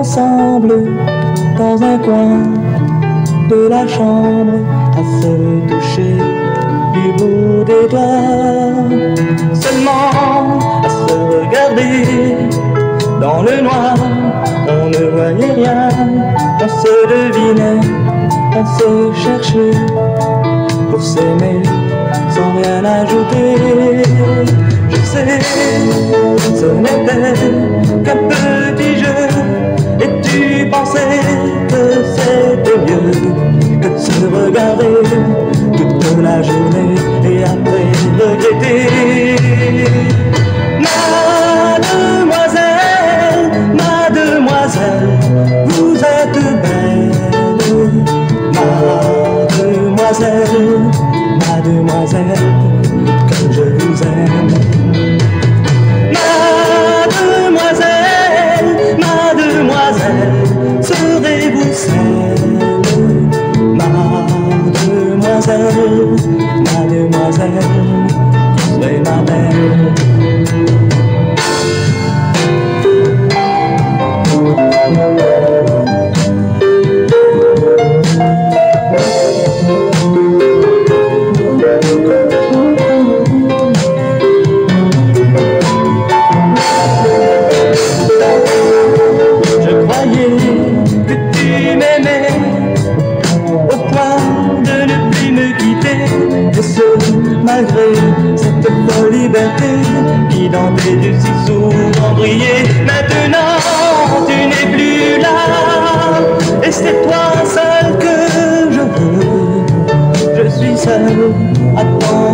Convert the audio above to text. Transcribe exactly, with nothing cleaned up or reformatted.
ensemble dans un coin de la chambre à se toucher du bout des doigts, seulement à se regarder dans le noir. On ne voyait rien, on se devinait, on se cherchait pour s'aimer sans rien ajouter. Je sais, ce n'était qu'un petit jeu, et tu pensais que c'était mieux que de se regarder toute la journée et après regretter. Mademoiselle, mademoiselle, vous êtes belle. Mademoiselle, mademoiselle, comme je vous aime. Mademoiselle, mademoiselle, serez-vous celle? Mademoiselle, mademoiselle, serez ma belle. Malgré cette folle liberté qui dans tes yeux si souvent brillait, maintenant tu n'es plus là, et c'est toi seul que je veux. Je suis seul à ton